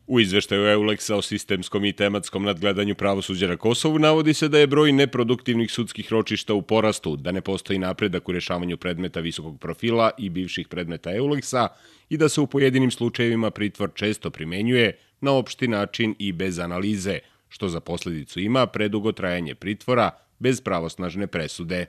U izveštaju EULEX-a o sistemskom i tematskom nadgledanju pravosuđa na Kosovu navodi se da je broj neproduktivnih sudskih ročišta u porastu, da ne postoji napredak u rešavanju predmeta visokog profila i bivših predmeta EULEX-a i da se u pojedinim slučajevima pritvor često primenjuje na opšti način i bez analize, što za posledicu ima predugo trajanje pritvora bez pravosnažne presude.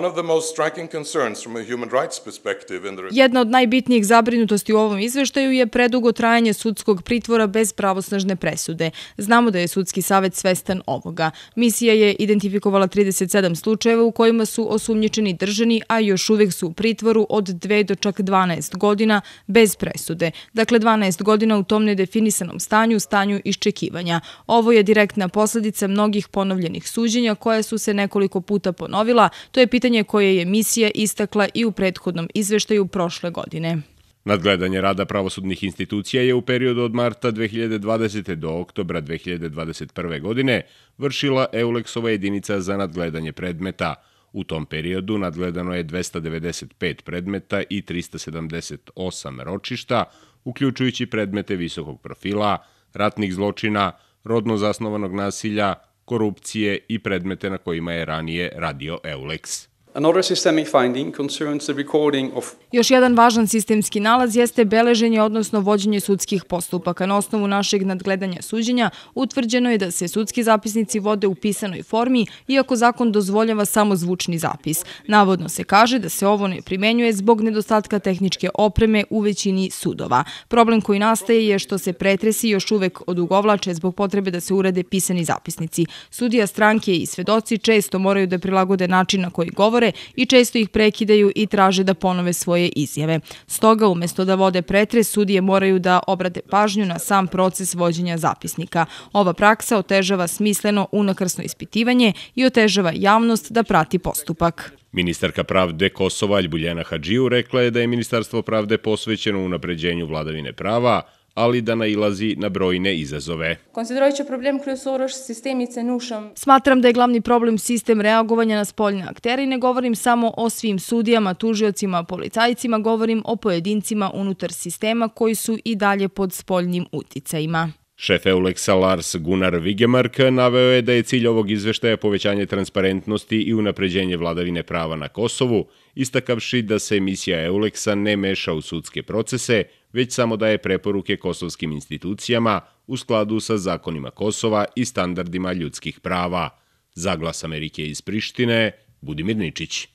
Jedna od najbitnijih zabrinutosti u ovom izveštaju je predugo trajanje sudskog pritvora bez pravosnažne presude. Znamo da je sudski savet svestan ovoga. Misija je identifikovala 37 slučajeva u kojima su osumnjičeni držani, a još uvek su u pritvoru od 2 do čak 12 godina bez presude. Dakle, 12 godina u tom nedefinisanom stanju iščekivanja. Ovo je direktna posledica mnogih ponovljenih suđenja koja su se nekoliko puta ponovila. To je pitanje koje je misija istakla i u prethodnom izveštaju prošle godine. Nadgledanje rada pravosudnih institucija je u periodu od marta 2020. do oktobra 2021. godine vršila EULEX-ova jedinica za nadgledanje predmeta. U tom periodu nadgledano je 295 predmeta i 378 ročišta, uključujući predmete visokog profila, ratnih zločina, rodno zasnovanog nasilja, korupcije i predmete na kojima je ranije radio EULEX. Još jedan važan sistemski nalaz jeste beleženje, odnosno vođenje sudskih postupaka. Na osnovu našeg nadgledanja suđenja utvrđeno je da se sudski zapisnici vode u pisanoj formi, iako zakon dozvoljava samo zvučni zapis. Navodno se kaže da se ovo ne primenjuje zbog nedostatka tehničke opreme u većini sudova. Problem koji nastaje je što se pretresi još uvek odugovlače zbog potrebe da se urade pisani zapisnici. Sudija, stranke i svedoci često moraju da prilagode način na koji govore i često ih prekidaju i traže da ponove svoje izjave. Stoga, umesto da vode pretres, sudije moraju da obrate pažnju na sam proces vođenja zapisnika. Ova praksa otežava smisleno unakrsno ispitivanje i otežava javnost da prati postupak. Ministarka pravde Kosova Albuljena Hadžiju rekla je da je Ministarstvo pravde posvećeno unapređenju vladavine prava, ali da nailazi na brojne izazove. Smatram da je glavni problem sistem reagovanja na spoljne aktere i ne govorim samo o svim sudijama, tužiocima, policajcima, govorim o pojedincima unutar sistema koji su i dalje pod spoljnim uticajima. Šef EULEX-a Lars Gunnar Vigemark naveo je da je cilj ovog izveštaja povećanje transparentnosti i unapređenje vladavine prava na Kosovu, istakavši da se misija EULEX-a ne meša u sudske procese, već samo daje preporuke kosovskim institucijama u skladu sa zakonima Kosova i standardima ljudskih prava. Za Glas Amerike iz Prištine, Budimir Ničić.